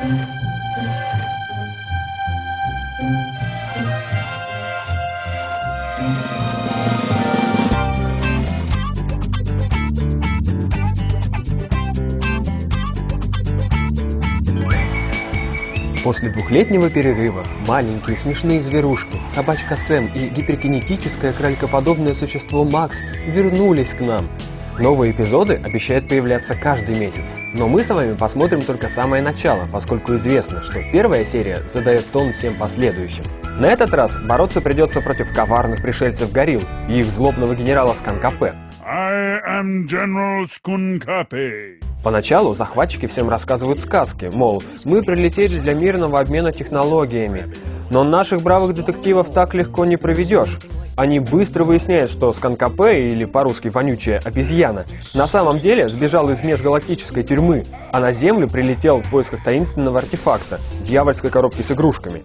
После двухлетнего перерыва маленькие смешные зверушки, собачка Сэм и гиперкинетическое кроликоподобное существо Макс вернулись к нам. Новые эпизоды обещают появляться каждый месяц, но мы с вами посмотрим только самое начало, поскольку известно, что первая серия задает тон всем последующим. На этот раз бороться придется против коварных пришельцев горилл и их злобного генерала Сканкапе. I am General Скункапе. Поначалу захватчики всем рассказывают сказки, мол, мы прилетели для мирного обмена технологиями. Но наших бравых детективов так легко не проведешь. Они быстро выясняют, что Сканкапе, или по-русски вонючая обезьяна, на самом деле сбежал из межгалактической тюрьмы, а на Землю прилетел в поисках таинственного артефакта – дьявольской коробки с игрушками.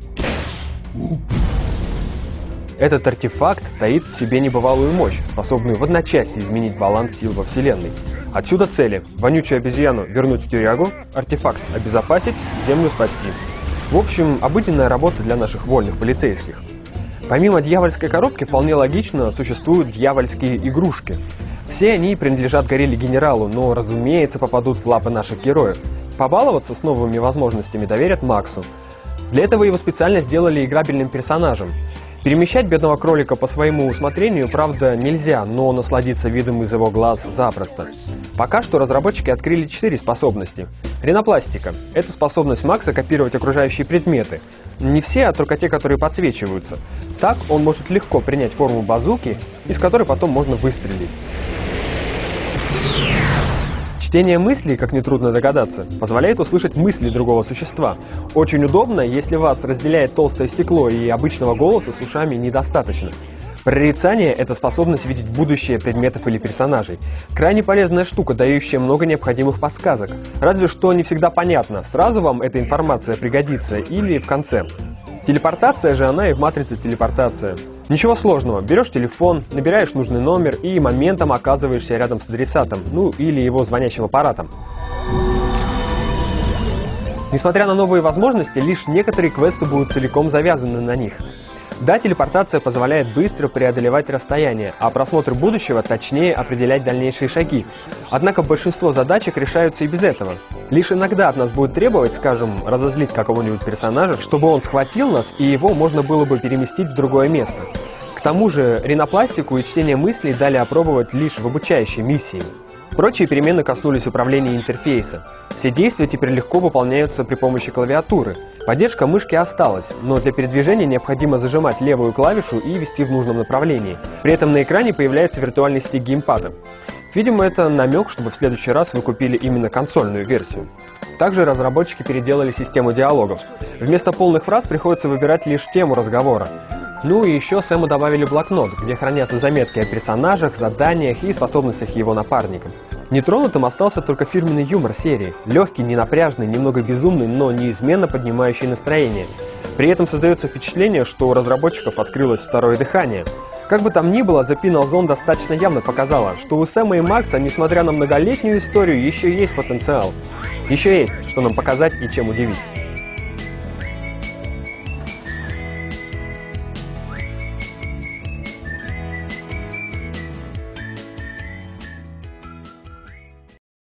Этот артефакт таит в себе небывалую мощь, способную в одночасье изменить баланс сил во Вселенной. Отсюда цели – вонючую обезьяну вернуть в тюрягу, артефакт обезопасить, Землю спасти. В общем, обыденная работа для наших вольных полицейских. Помимо дьявольской коробки, вполне логично, существуют дьявольские игрушки. Все они принадлежат горилле-генералу, но, разумеется, попадут в лапы наших героев. Побаловаться с новыми возможностями доверят Максу. Для этого его специально сделали играбельным персонажем. Перемещать бедного кролика по своему усмотрению, правда, нельзя, но насладиться видом из его глаз запросто. Пока что разработчики открыли 4 способности. Ринопластика – это способность Макса копировать окружающие предметы. Не все, а только те, которые подсвечиваются. Так он может легко принять форму базуки, из которой потом можно выстрелить. Чтение мыслей, как нетрудно догадаться, позволяет услышать мысли другого существа. Очень удобно, если вас разделяет толстое стекло и обычного голоса с ушами недостаточно. Прорицание – это способность видеть будущее предметов или персонажей. Крайне полезная штука, дающая много необходимых подсказок. Разве что не всегда понятно, сразу вам эта информация пригодится или в конце. Телепортация же она и в матрице телепортация. Ничего сложного, берешь телефон, набираешь нужный номер и моментом оказываешься рядом с адресатом, ну или его звонящим аппаратом. Несмотря на новые возможности, лишь некоторые квесты будут целиком завязаны на них. Да, телепортация позволяет быстро преодолевать расстояние, а просмотр будущего точнее определять дальнейшие шаги. Однако большинство задачек решаются и без этого. Лишь иногда от нас будет требовать, скажем, разозлить какого-нибудь персонажа, чтобы он схватил нас и его можно было бы переместить в другое место. К тому же ринопластику и чтение мыслей дали опробовать лишь в обучающей миссии. Прочие перемены коснулись управления интерфейса. Все действия теперь легко выполняются при помощи клавиатуры. Поддержка мышки осталась, но для передвижения необходимо зажимать левую клавишу и вести в нужном направлении. При этом на экране появляется виртуальный стик геймпада. Видимо, это намек, чтобы в следующий раз вы купили именно консольную версию. Также разработчики переделали систему диалогов. Вместо полных фраз приходится выбирать лишь тему разговора. Ну и еще Сэму добавили блокнот, где хранятся заметки о персонажах, заданиях и способностях его напарника. Нетронутым остался только фирменный юмор серии. Легкий, ненапряжный, немного безумный, но неизменно поднимающий настроение. При этом создается впечатление, что у разработчиков открылось второе дыхание. Как бы там ни было, The Penal Zone достаточно явно показала, что у Сэма и Макса, несмотря на многолетнюю историю, еще есть потенциал. Еще есть, что нам показать и чем удивить.